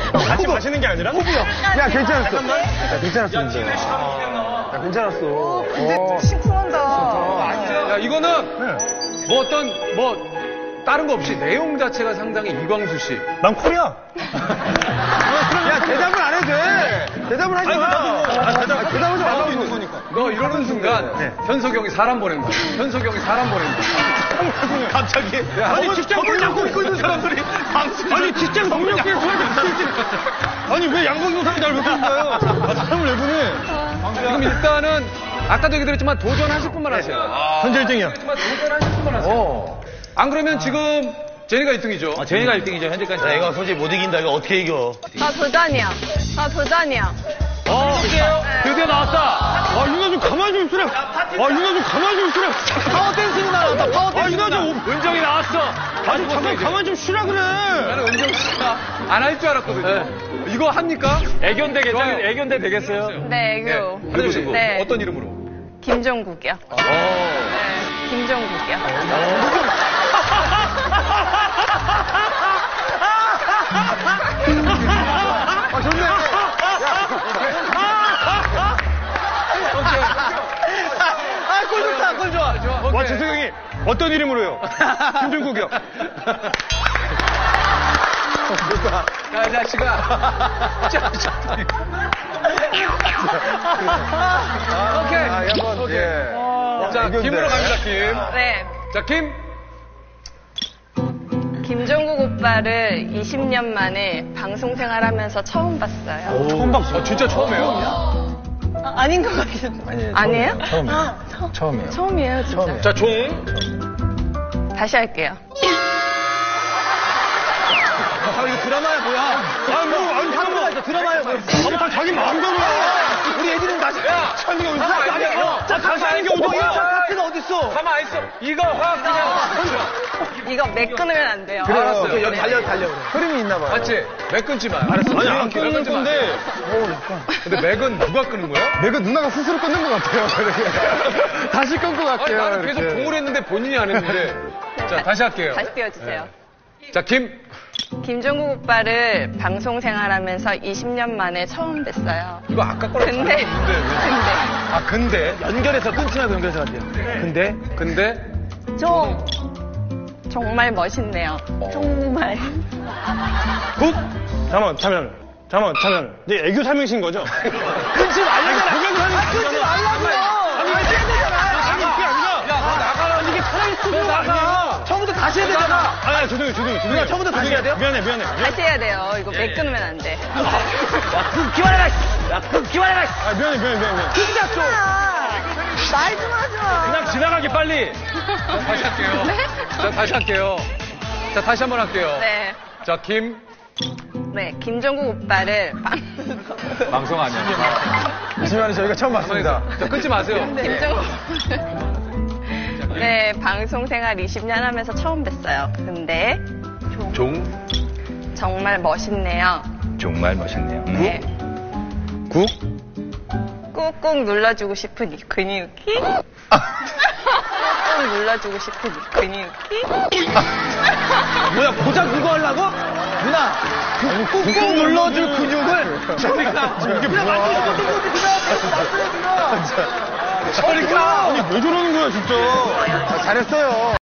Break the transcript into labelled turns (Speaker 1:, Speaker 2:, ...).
Speaker 1: 같이 마시는 게 아니라?
Speaker 2: 야, 괜찮았어. 야, 괜찮았어, 진짜. 야, 괜찮았어.
Speaker 3: 근데 심쿵한다.
Speaker 4: 야, 이거는 다른 거 없이 내용 자체가 상당히 이광수 씨.
Speaker 1: 난 콜이야.
Speaker 2: 야, 대답을 안 해도 돼. 대답을 하지 마. 대답하지 말라고 있는 거니까.
Speaker 4: 너 이러는 순간 현석이 형이 사람 보낸 거야. 현석이 형이 사람 보낸 거야.
Speaker 1: 갑자기. 아니, 직장 경력고 입고 있는 사람들이 방송. 아니, 직장 경력고 입고 있는 사람들이. 아니, 왜 양복입은 사람이 날 왜 그런가요? 사람을 왜 보내?
Speaker 4: 지금 일단은 아까도 얘기 드렸지만 도전하실 분만 하세요.
Speaker 1: 현재 1등이야.
Speaker 4: 도전하실 분만 하세요. 안 그러면 지금 제니가 1등이죠.
Speaker 1: 제니가 1등이죠. 현재까지. 내가 솔직히 못 이긴다. 이거 어떻게 이겨?
Speaker 3: 다 도전이야. 다 도전이야.
Speaker 4: 드디어 나왔다.
Speaker 1: 유나 좀 가만히 좀 있으라. 유나 좀 가만히 좀 있으라.
Speaker 4: 파워댄스는 나왔다. 파워댄스.
Speaker 1: 유나 좀.
Speaker 4: 은정이 나왔어.
Speaker 1: 아니, 잠깐 가만히 좀 쉬라 그래.
Speaker 4: 나는 은정 씨가 안 할 줄 알았거든요. 이거 합니까? 애견대 되겠어요?
Speaker 3: 네, 애교.
Speaker 4: 해주시고.
Speaker 3: 네.
Speaker 4: 어떤 이름으로?
Speaker 3: 김종국이요. 네, 김종국이요.
Speaker 2: 좋네.
Speaker 4: 꿀 좋다, 꿀 좋아.
Speaker 1: 와, 재석형이 어떤 이름으로요? 김종국이요.
Speaker 4: 야, 이 자식아. 오케이. 자, 김으로 갑니다, 김.
Speaker 3: 네.
Speaker 4: 자, 김.
Speaker 3: 김종국 오빠를 20년 만에 방송 생활하면서 처음 봤어요.
Speaker 4: 처음 봤어. 진짜 처음이에요?
Speaker 3: 아닌 것 같은데. 아니에요?
Speaker 2: 처음이에요.
Speaker 3: 처음이에요, 진짜.
Speaker 4: 자, 종.
Speaker 3: 다시 할게요.
Speaker 4: 이거 드라마야, 뭐야?
Speaker 1: 아니,
Speaker 4: 드라마야, 뭐야?
Speaker 1: 다 자기 마음대로야.
Speaker 4: 우리 애들은 다시. 야,
Speaker 1: 아니, 이거 다시 하는 게 어디야?
Speaker 4: 파트가 어딨어? 가만 있어. 이거 확 그냥.
Speaker 3: 이거 매끈으면 안 돼요.
Speaker 4: 알았어요.
Speaker 2: 여기 달려. 흐름이 있나 봐요.
Speaker 4: 맞지? 맥 끊지 마. 알았어.
Speaker 1: 아니, 안 끊는 건데.
Speaker 4: 근데 맥은 누가 끊은 거야?
Speaker 2: 내가 누나가 스스로 끊는 것 같아요. 다시 끊고
Speaker 4: 아니,
Speaker 2: 갈게요.
Speaker 4: 나는 계속 종을 했는데 본인이 안 했는데. 자, 다시 할게요.
Speaker 3: 다시 띄워주세요.
Speaker 4: 자, 김.
Speaker 3: 김종국 오빠를 방송 생활하면서 20년 만에 처음 뵀어요.
Speaker 4: 이거 아까 거랑
Speaker 3: 근데.
Speaker 4: 아, 근데.
Speaker 1: 연결해서 끊지 말고 연결해서 갈게요.
Speaker 4: 근데.
Speaker 3: 정말 멋있네요. 정말.
Speaker 1: 국? 잠깐만. 네, 애교 삼행신 거죠?
Speaker 4: 끊지 말라고. 끊지 말라고요. 아니, 이게 그게 아니라. 야, 너 나가라. 이게 살아있는 아니야. 처음부터 다시 해야 되잖아.
Speaker 1: 죄송해요.
Speaker 4: 처음부터 다시 해야 돼요?
Speaker 1: 미안해.
Speaker 3: 다시 해야 돼요. 이거 매끈으면 안 돼.
Speaker 4: 기만해라.
Speaker 1: 미안해.
Speaker 4: 진짜 좀.
Speaker 3: 말 좀 하지 마.
Speaker 4: 그냥 지나가기 빨리. 자, 다시 할게요.
Speaker 3: 네?
Speaker 4: 자, 다시 할게요. 자, 다시 한번 할게요.
Speaker 3: 네.
Speaker 4: 자, 김.
Speaker 3: 네, 김종국 오빠를
Speaker 4: 방송 아니야.
Speaker 2: 하지만 저희가 처음 봤습니다.
Speaker 4: 자, 끊지 마세요.
Speaker 3: 김종국 네, 방송 생활 20년 하면서 처음 뵀어요. 근데 정말 멋있네요.
Speaker 5: 정말 멋있네요.
Speaker 3: 네.
Speaker 2: 국?
Speaker 3: 꾹꾹 눌러주고 싶은 이 근육이 꾹꾹 눌러주고 싶은 이 근육이
Speaker 4: 뭐야, 고작 그거 하려고? 누나, 꾹꾹 눌러줄 근육을.
Speaker 1: 이게 뭐야?
Speaker 4: 저리가.
Speaker 1: 아니, 왜 저러는 거야, 진짜?
Speaker 2: 잘했어요.